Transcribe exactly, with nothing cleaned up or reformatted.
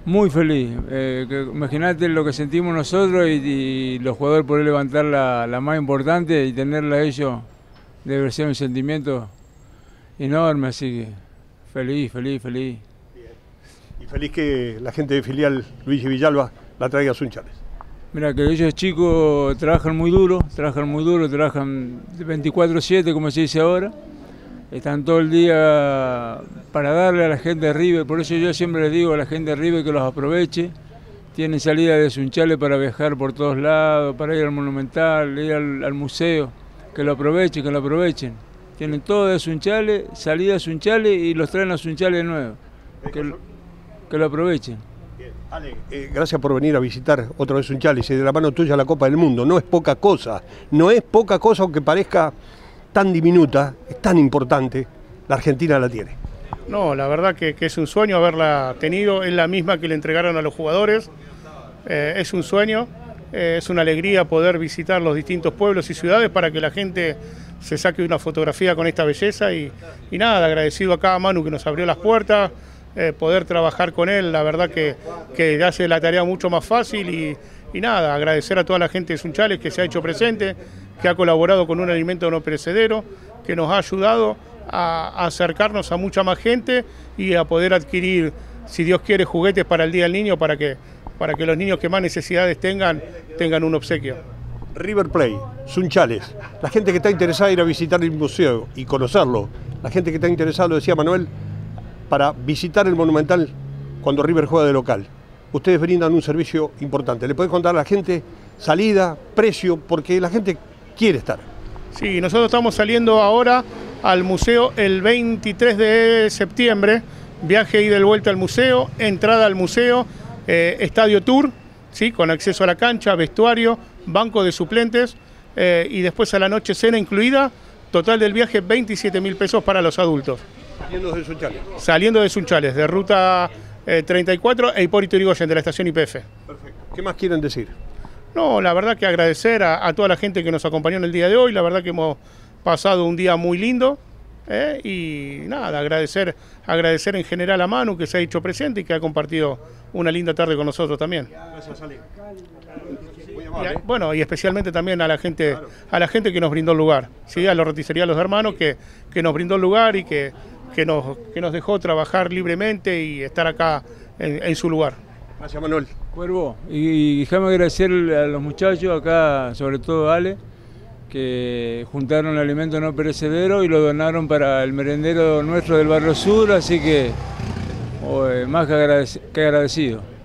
Muy feliz. Eh, que- Imagínate lo que sentimos nosotros y, y los jugadores poder levantar la, la más importante y tenerla a ellos debe ser un sentimiento enorme, así que feliz, feliz, feliz. Y feliz que la gente de filial Luigi Villalba la traiga a Sunchales. Mira, que ellos chicos trabajan muy duro, trabajan muy duro, trabajan veinticuatro siete, como se dice ahora. Están todo el día para darle a la gente de River, por eso yo siempre les digo a la gente de River que los aproveche. Tienen salida de Sunchales para viajar por todos lados, para ir al Monumental, ir al, al museo, que lo aprovechen, que lo aprovechen. Tienen todo de Sunchales, salida de Sunchales y los traen a Sunchales de nuevo. Que, lo- que lo aprovechen. Ale, eh, gracias por venir a visitar otra vez Sunchales y de la mano tuya la Copa del Mundo. No es poca cosa, no es poca cosa aunque parezca tan diminuta, es tan importante, la Argentina la tiene. No, la verdad que, que es un sueño haberla tenido, es la misma que le entregaron a los jugadores, eh, es un sueño, eh, es una alegría poder visitar los distintos pueblos y ciudades para que la gente se saque una fotografía con esta belleza y, y nada, agradecido acá a Manu que nos abrió las puertas, eh, poder trabajar con él, la verdad que, que hace la tarea mucho más fácil y, y nada, agradecer a toda la gente de Sunchales que se ha hecho presente, que ha colaborado con un alimento no perecedero, que nos ha ayudado a, a acercarnos a mucha más gente y a poder adquirir, si Dios quiere, juguetes para el Día del Niño, para que, para que los niños que más necesidades tengan, tengan un obsequio. River Plate, Sunchales, la gente que está interesada en ir a visitar el museo y conocerlo, la gente que está interesada, lo decía Manuel, para visitar el Monumental cuando River juega de local. Ustedes brindan un servicio importante. ¿Le podés contar a la gente salida, precio? Porque la gente quiere estar. Sí, nosotros estamos saliendo ahora al museo el veintitrés de septiembre, viaje ida y vuelta al museo, entrada al museo, eh, estadio tour, ¿sí? Con acceso a la cancha, vestuario, banco de suplentes eh, y después a la noche cena incluida, total del viaje veintisiete mil pesos para los adultos. Saliendo de Sunchales. Saliendo de Sunchales, de ruta eh, treinta y cuatro e Hipólito Yrigoyen de la estación Y P F. Perfecto. ¿Qué más quieren decir? No, la verdad que agradecer a, a toda la gente que nos acompañó en el día de hoy, la verdad que hemos pasado un día muy lindo eh, y nada, agradecer, agradecer en general a Manu que se ha hecho presente y que ha compartido una linda tarde con nosotros también. Gracias, Ale. Muy Y amable. a- bueno, y especialmente también a la gente, a la gente que nos brindó el lugar, ¿sí? A los roticería Los Hermanos que, que nos brindó el lugar y que, que, nos, que nos dejó trabajar libremente y estar acá en, en su lugar. Gracias, Manuel. Cuervo, y déjame agradecer a los muchachos acá, sobre todo a Ale, que juntaron alimento no perecedero y lo donaron para el merendero nuestro del Barrio Sur, así que oh, eh, más que agradec- que agradecido.